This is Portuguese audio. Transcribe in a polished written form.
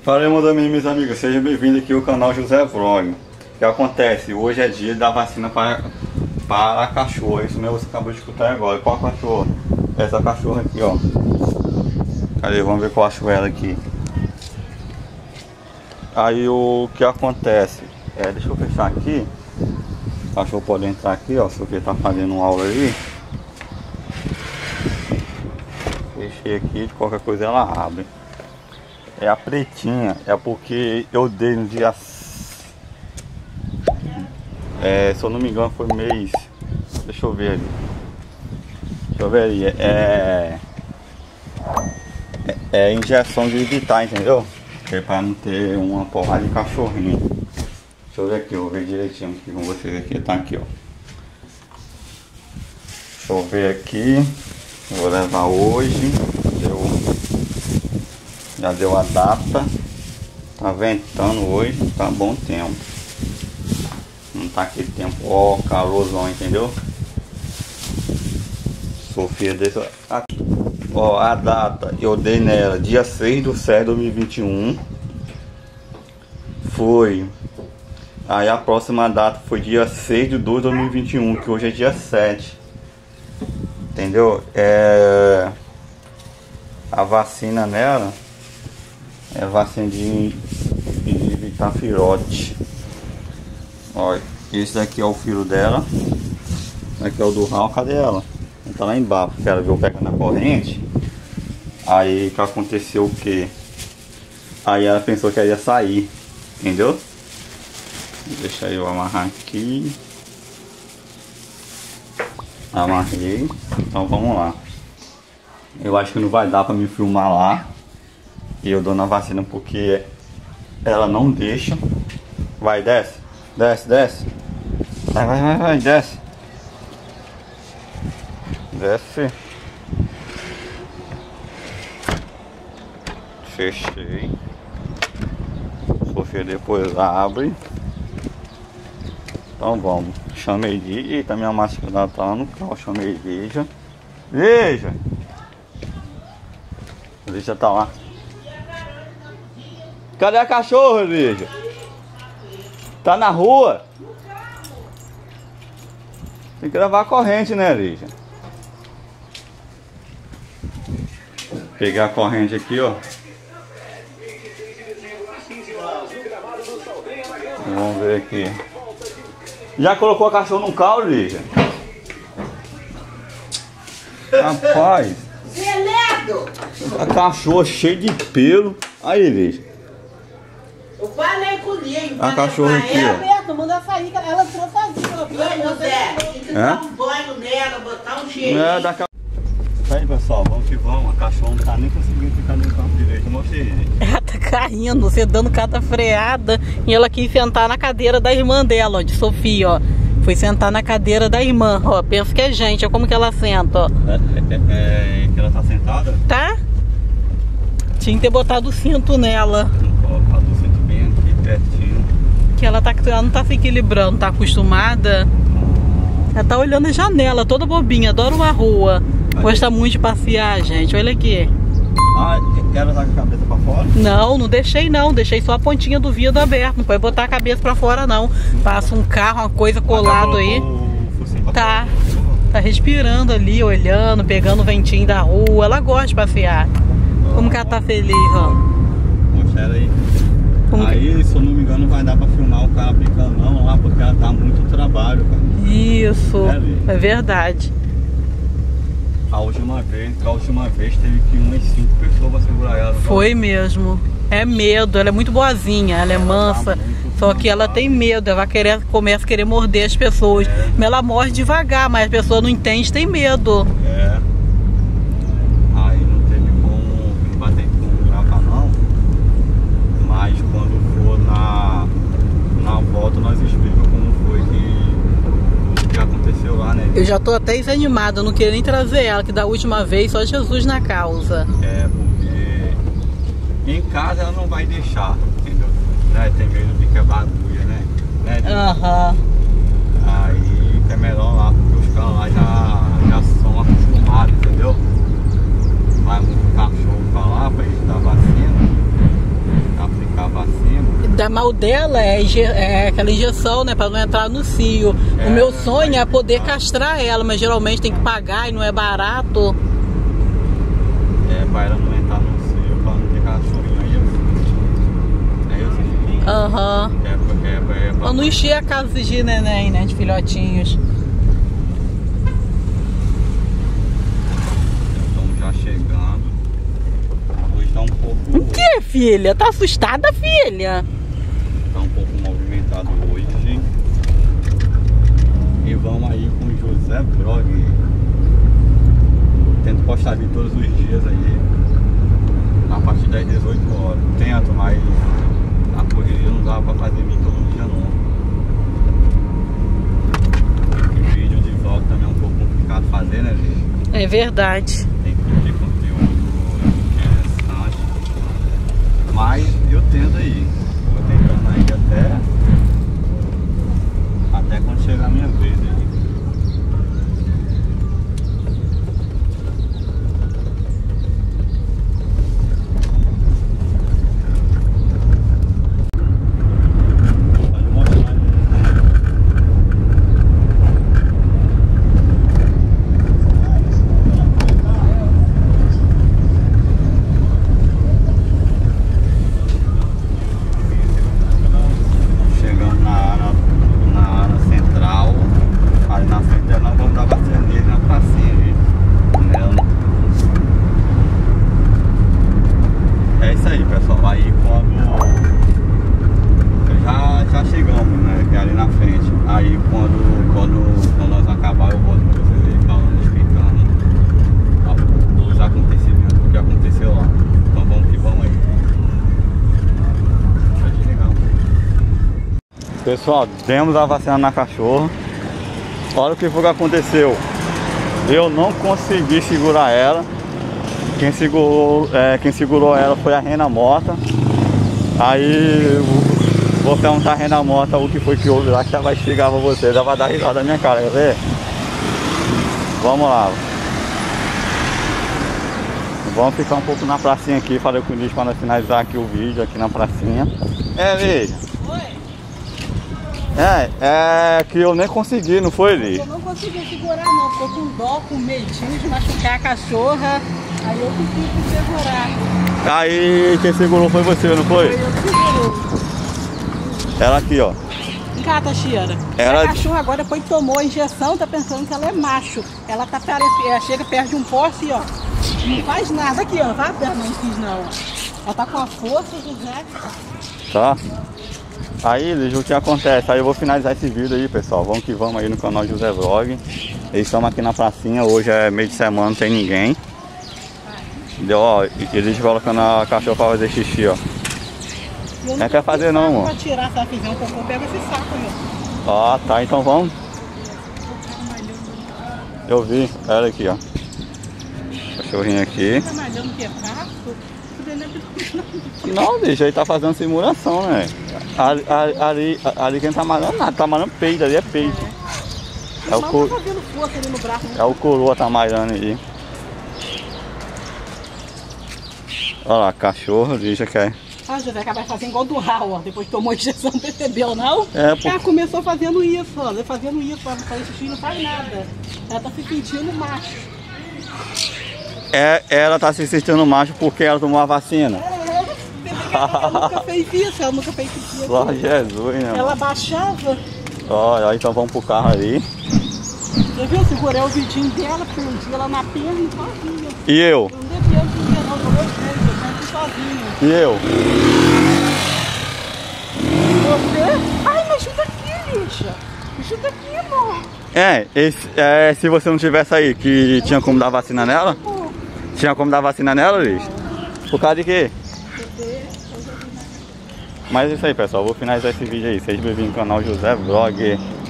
Fala aí, meus amigos, sejam bem-vindos aqui ao canal José Vlog. O que acontece? Hoje é dia da vacina para cachorro. Isso mesmo, você acabou de escutar agora. Qual cachorro? Essa cachorra aqui, ó. Cadê? Vamos ver qual acho ela aqui. Aí o que acontece? Deixa eu fechar aqui. O cachorro pode entrar aqui, ó. Se o que tá fazendo uma aula aí. Fechei aqui, de qualquer coisa ela abre. É a pretinha, é porque eu dei no dia... se eu não me engano foi mês... Deixa eu ver ali. Deixa eu ver ali. É injeção de evitar, entendeu? É para não ter uma porrada de cachorrinho. Deixa eu ver aqui, eu vou ver direitinho aqui com vocês aqui. Tá aqui, ó. Deixa eu ver aqui. Eu vou levar hoje. Já deu a data. Tá ventando hoje, tá bom tempo. Não tá aquele tempo, ó, calorzão, entendeu? Sofia desse aqui. Ó, a data eu dei nela dia 6/7/2021. Foi. Aí a próxima data foi dia 6/2/2021, que hoje é dia 7. Entendeu? A vacina nela é vacina de Vitafirote. Olha, esse daqui é o filho dela. Aqui é o do Raul, cadê ela? Ela tá lá embaixo, porque ela veio pegar na corrente. Aí que aconteceu o que? Aí ela pensou que ela ia sair, entendeu? Deixa eu amarrar aqui. Amarrei. Então vamos lá. Eu acho que não vai dar pra me filmar lá. E eu dou na vacina porque ela não deixa. Vai, desce. Desce, desce. Vai, desce. Desce. Fechei. Sofia depois abre. Então vamos. Chamei de... Eita, minha máscara tá lá no carro. Chamei Veja. Veja! Veja tá lá. Cadê a cachorra, Veja? Tá na rua? Tem que levar a corrente, né, Veja? Pegar a corrente aqui, ó. Vamos ver aqui. Já colocou a cachorra no carro, Veja? Rapaz. A cachorra cheia de pelo. Aí, Veja. Eu falei com ele. A cachorra aqui, ó. Aberto, manda sair, ela entrou sozinha. Banho, Zé. Tem que dar um banho nela, botar um cheirinho. Aí, pessoal, vamos que vamos. A cachorra não tá nem conseguindo ficar no campo direito. Eu mostrei. Ela tá caindo, você dando cada freada. E ela quis sentar na cadeira da irmã dela, ó, de Sofia, ó. Foi sentar na cadeira da irmã, ó. Pensa que é gente, ó, como que ela senta, ó. Que ela tá sentada? Tá? Tinha que ter botado o cinto nela. Colocar o cinto bem aqui pertinho. Que ela não tá se equilibrando, tá acostumada. Ela tá olhando a janela, toda bobinha, adora uma rua. Gosta muito de passear, gente, olha aqui. Ah, ela tá com a cabeça pra fora? Não deixei não, deixei só a pontinha do vidro aberto. Não pode botar a cabeça pra fora não. Passa um carro, uma coisa colado aí. Tá respirando ali, olhando, pegando o ventinho da rua. Ela gosta de passear. Como que ela tá feliz, ó. Mostra ela aí. Aí, se eu não me engano, não vai dar pra filmar o cara aplicando não lá, porque ela dá muito trabalho, cara. Isso, é verdade. A última vez teve que umas 5 pessoas pra segurar ela. Foi mesmo. É medo, ela é muito boazinha, ela é mansa. Só que ela tem medo, ela começa a querer morder as pessoas. Mas ela morre devagar, mas a pessoa não entende, tem medo. Aí não teve como, não vai ter como gravar não. Mas quando for na volta nós explicamos como foi que aconteceu lá, né? Eu já tô até desanimada, eu não queria nem trazer ela, que da última vez só Jesus na causa. Porque em casa ela não vai deixar, entendeu? Né? Tem medo de quebrar a agulha, né? Aham. Aí é melhor lá, porque os caras lá já são acostumados, entendeu? Vai muito cachorro pra lá pra eles dar vacina. dá mal dela é aquela injeção, né? Pra não entrar no cio. O meu sonho é poder castrar ela, mas geralmente tem que pagar e não é barato. Pra ela não entrar no cio, pra não ter cachorrinho aí. Aham. Pra não encher a casa de neném, né? De filhotinhos. Estamos já chegando. Hoje tá um pouco... O que, filha? Tá assustada, filha? Tá um pouco movimentado hoje. E vamos aí com o José Vlog. Tento postar vídeo todos os dias aí, a partir das 18 horas. Tento, mas a correria não dá pra fazer vídeo todo dia não. E vídeo de vlog também é um pouco complicado fazer, né, gente? É verdade. Tem que ter conteúdo interessante. Mas eu tento aí. Vou tentando aí até quando chegar a minha vez aí. Pessoal, demos a vacina na cachorra. Olha o que foi que aconteceu. Eu não consegui segurar ela. Quem segurou ela foi a Rena Morta. Aí vou perguntar a Rena Morta o que foi que houve lá, que ela vai chegar pra vocês. Ela vai dar risada na minha cara, quer ver? Vamos lá. Vamos ficar um pouco na pracinha aqui. Falei com o Luiz para finalizar aqui o vídeo aqui na pracinha. Veja. É que eu nem consegui, não foi, Li? Eu não consegui segurar não, ficou com dó, com medinho de machucar a cachorra. Aí eu consegui segurar. Aí quem segurou foi você, não foi? Foi eu que segurou. Ela aqui, ó. Encata, Chiara. A cachorra agora depois que tomou a injeção, tá pensando que ela é macho. Ela tá chega perto de um poste, ó. Não faz nada aqui, ó. Vai perto, não quis não. Ela tá com a força, José. Tá. Aí, Liz, o que acontece? Aí eu vou finalizar esse vídeo aí, pessoal. Vamos que vamos aí no canal José Vlog. Eles estão aqui na pracinha. Hoje é meio de semana, não tem ninguém. Deu, ó, eles colocando a cachorra pra fazer xixi, ó. Não quer fazer não, amor. Pra tirar, se ela fizer um cocô, pega esse saco aí, ó. Ah, tá, então vamos. Eu vi, olha aqui, ó. Cachorrinho aqui. Tá malhando que é fraco? Não, deixa, ele tá fazendo simulação, né? Ali quem tá malhando nada, tá malhando peito, ali é peito. É o coroa. Tá fazendo força ali no braço, né? É o coroa tá malhando aí. Olha lá, cachorro, deixa que é. Ah, José, acaba fazendo igual do Raul, ó. Depois que tomou a injeção, percebeu, não? É, porque... Ela começou fazendo isso, ó. Fazendo isso, pra fazer xixi, não faz nada. Ela tá se sentindo macho. Ela tá se sentindo macho porque ela tomou a vacina. Ela nunca fez isso, ela nunca fez isso. Só Jesus, né? Ela baixava. Ó, então vamos pro carro ali. Você viu? Segurei o vidinho dela, prendi ela na perna e sozinha. E eu? Eu não devia aprender não, jogou de vez, eu sempre sozinha. E eu? Você? Ai, me ajuda aqui, lixa. Me ajuda aqui, amor. Se você não tivesse aí, que tinha como dar vacina nela? Tinha como dar vacina nela, Liz? Por causa de quê? Mas é isso aí, pessoal. Vou finalizar esse vídeo aí. Seja bem-vindo ao canal José Vlog.